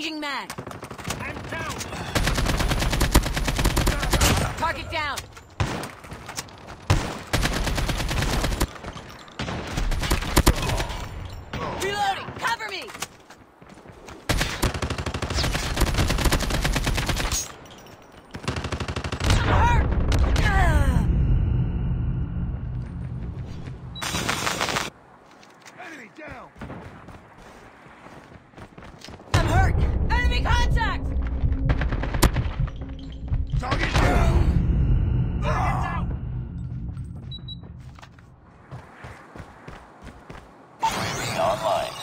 Changing mag. I'm down. Target down. Reloading. Cover me. I'm hurt. Enemy down. I'm hurt. Enemy contact. Target down. Target down. UAV online.